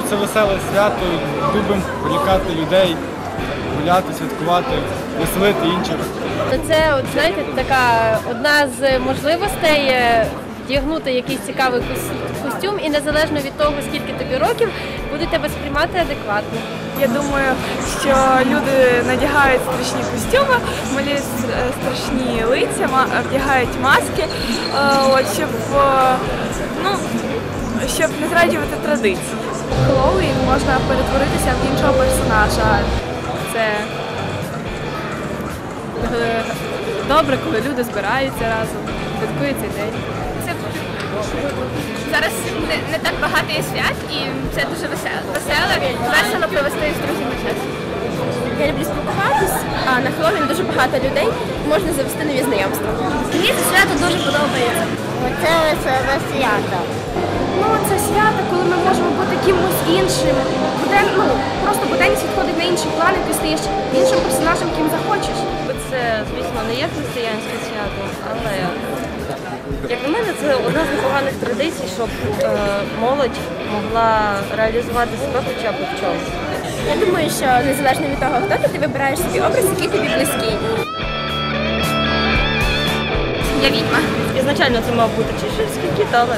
це веселе свято, любимо полякати людей, гуляти, святкувати, веселити інших. Це, от, знаєте, така одна з можливостей вдягнути якийсь цікавий костюм і незалежно від того, скільки тобі років, будуть тебе сприймати адекватно. Я думаю, що люди надягають страшні костюми, малюють страшні лиця, вдягають маски, щоб не зраджувати традиції. Хеллоуін можна перетворитися в іншого персонажа. Це добре, коли люди збираються разом, святкують цей день. Зараз не так багато є свят, і це дуже весело провести з друзями час. Я люблю спілкуватись, а на Хеллоуін дуже багато людей, можна завести нові знайомства. Мені це свято дуже подобається. Це веселе свято. Ну, це свято, коли ми можемо бути кимось іншим. Просто буденність відходить на інший план, і ти стаєш іншим персонажем, ким захочеш. Це, звісно, не є християнське свято, але, як на мене, це одна з непоганих традицій, щоб молодь могла реалізувати себе хоча б в чомусь. Я думаю, що незалежно від того, хто ти вибираєш собі образ, який тобі близький. Я відьма. Ізначально це мав бути чеширський кіт, але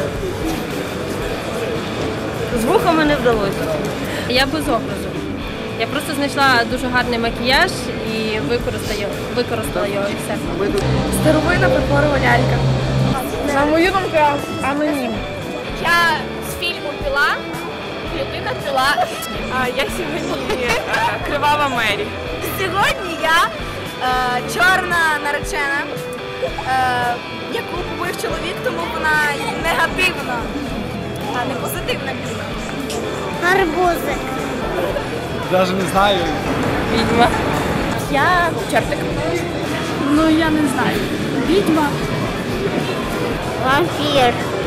з вухами не вдалося. Я без образу. Я просто знайшла дуже гарний макіяж і використала його і все. Старовина фарфорова лялька. На мою думку, анонім. Я з фільму «Пила», людина пила. Я сьогодні кривава Мері. Сьогодні я чорна наречена, яку купив чоловік, тому вона негативна, а не позитивна. Гарбузик. Навіть не знаю. Відьма. Я чортик. Ну, я не знаю. Відьма. Вампір.